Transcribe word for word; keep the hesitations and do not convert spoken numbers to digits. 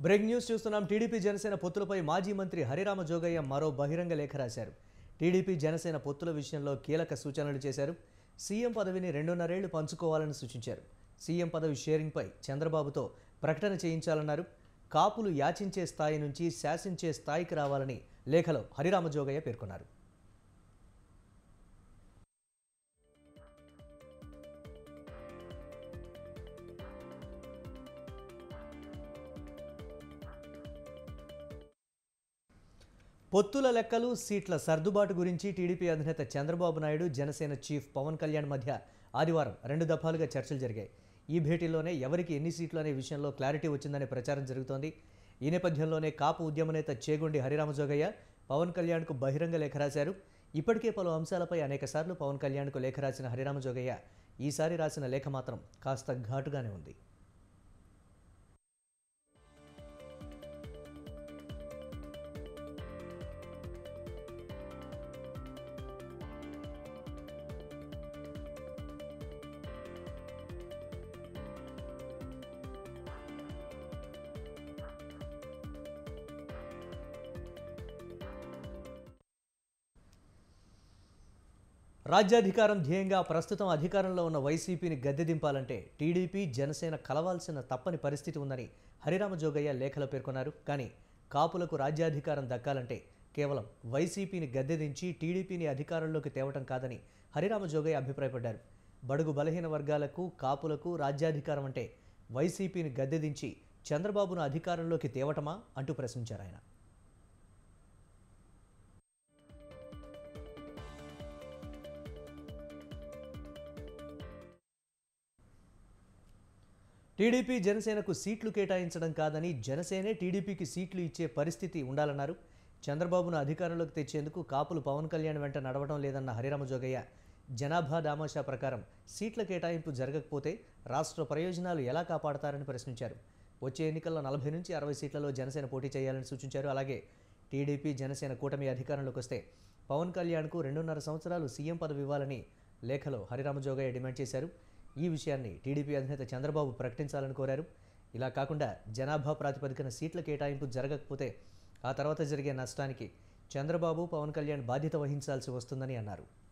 Break news చూస్తున్నాం. టీడీపీ జనసేన పొత్తులపై మాజీ మంత్రి హరిరామ జోగయ్య మరో బహిరంగ లేఖ రాశారు. టీడీపీ జనసేన పొత్తుల విషయంలో కీలక సూచనలు చేశారు. సీఎం పదవిని రెండున్నరేళ్లు పంచుకోవాలని సూచించారు. సీఎం పదవి షేరింగ్పై చంద్రబాబుతో ప్రకటన చేయించాలన్నారు. కాపులు యాచించే స్థాయి నుంచి శాసించే స్థాయికి రావాలని లేఖలో హరిరామ జోగయ్య పేర్కొన్నారు. పొత్తుల లెక్కలు, సీట్ల సర్దుబాటు గురించి టీడీపీ అధినేత చంద్రబాబు నాయుడు, జనసేన చీఫ్ పవన్ కళ్యాణ్ మధ్య ఆదివారం రెండు దఫాలుగా చర్చలు జరిగాయి. ఈ భేటీలోనే ఎవరికి ఎన్ని సీట్లు అనే విషయంలో క్లారిటీ వచ్చిందనే ప్రచారం జరుగుతోంది. ఈ నేపథ్యంలోనే కాపు ఉద్యమ నేత చేగొండి హరిరామ జోగయ్య పవన్ కళ్యాణ్కు బహిరంగ లేఖ రాశారు. ఇప్పటికే పలు అంశాలపై అనేకసార్లు పవన్ కళ్యాణ్కు లేఖ రాసిన హరిరామ జోగయ్య ఈసారి రాసిన లేఖ మాత్రం కాస్త ఘాటుగానే ఉంది. రాజ్యాధికారం ధ్యేయంగా ప్రస్తుతం అధికారంలో ఉన్న వైసీపీని గద్దెదింపాలంటే టీడీపీ, జనసేన కలవాల్సిన తప్పని పరిస్థితి ఉందని హరిరామ జోగయ్య లేఖలో పేర్కొన్నారు. కానీ కాపులకు రాజ్యాధికారం దక్కాలంటే కేవలం వైసీపీని గద్దెదించి టీడీపీని అధికారంలోకి తేవటం కాదని హరిరామ జోగయ్య అభిప్రాయపడ్డారు. బడుగు బలహీన వర్గాలకు, కాపులకు రాజ్యాధికారం అంటే వైసీపీని గద్దెదించి చంద్రబాబును అధికారంలోకి తేవటమా అంటూ ప్రశ్నించారు ఆయన. టీడీపీ జనసేనకు సీట్లు కేటాయించడం కాదని, జనసేనే టీడీపీకి సీట్లు ఇచ్చే పరిస్థితి ఉండాలన్నారు. చంద్రబాబును అధికారంలోకి తెచ్చేందుకు కాపులు పవన్ కళ్యాణ్ వెంట నడవడం లేదన్న హరిరామ జోగయ్య జనాభా దామాషా ప్రకారం సీట్ల కేటాయింపు జరగకపోతే రాష్ట్ర ప్రయోజనాలు ఎలా కాపాడతారని ప్రశ్నించారు. వచ్చే ఎన్నికల్లో నలభై నుంచి అరవై సీట్లలో జనసేన పోటీ చేయాలని సూచించారు. అలాగే టీడీపీ జనసేన కూటమి అధికారంలోకి వస్తే పవన్ కళ్యాణ్కు రెండున్నర సంవత్సరాలు సీఎం పదవి ఇవ్వాలని లేఖలో హరిరామ జోగయ్య డిమాండ్ చేశారు. ఈ విషయాన్ని టీడీపీ అధినేత చంద్రబాబు ప్రకటించాలని కోరారు. ఇలా కాకుండా జనాభా ప్రాతిపదికన సీట్ల కేటాయింపు జరగకపోతే ఆ తర్వాత జరిగే నష్టానికి చంద్రబాబు, పవన్ కళ్యాణ్ బాధ్యత వహించాల్సి వస్తుందని అన్నారు.